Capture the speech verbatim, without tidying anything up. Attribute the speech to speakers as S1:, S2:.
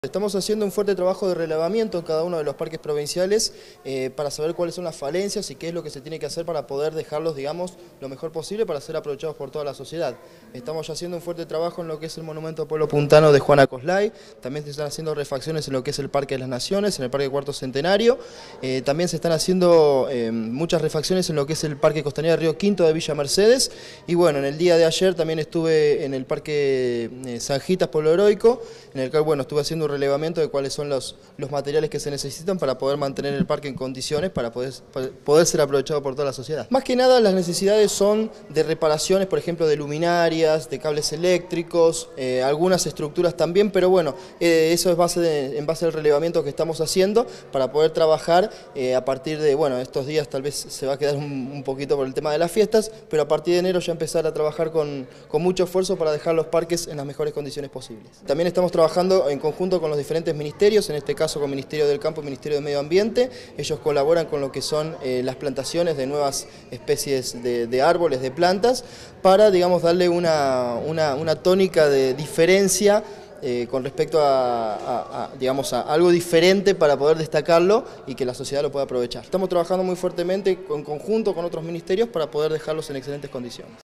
S1: Estamos haciendo un fuerte trabajo de relevamiento en cada uno de los parques provinciales eh, para saber cuáles son las falencias y qué es lo que se tiene que hacer para poder dejarlos, digamos, lo mejor posible para ser aprovechados por toda la sociedad. Estamos ya haciendo un fuerte trabajo en lo que es el Monumento al Pueblo Puntano de Juana Coslay, también se están haciendo refacciones en lo que es el Parque de las Naciones, en el Parque Cuarto Centenario, eh, también se están haciendo eh, muchas refacciones en lo que es el Parque Costanera Río Quinto de Villa Mercedes, y bueno, en el día de ayer también estuve en el Parque eh, Sanjitas Pueblo Heroico, en el cual, bueno, estuve haciendo un relevamiento de cuáles son los, los materiales que se necesitan para poder mantener el parque en condiciones, para poder, para poder ser aprovechado por toda la sociedad. Más que nada las necesidades son de reparaciones, por ejemplo, de luminarias, de cables eléctricos, eh, algunas estructuras también, pero bueno, eh, eso es base de, en base al relevamiento que estamos haciendo para poder trabajar eh, a partir de, bueno, estos días tal vez se va a quedar un, un poquito por el tema de las fiestas, pero a partir de enero ya empezar a trabajar con, con mucho esfuerzo para dejar los parques en las mejores condiciones posibles. También estamos trabajando en conjunto con los diferentes ministerios, en este caso con Ministerio del Campo y Ministerio de Medio Ambiente. Ellos colaboran con lo que son eh, las plantaciones de nuevas especies de, de árboles, de plantas, para, digamos, darle una, una, una tónica de diferencia eh, con respecto a, a, a, digamos, a algo diferente para poder destacarlo y que la sociedad lo pueda aprovechar. Estamos trabajando muy fuertemente en conjunto con otros ministerios para poder dejarlos en excelentes condiciones.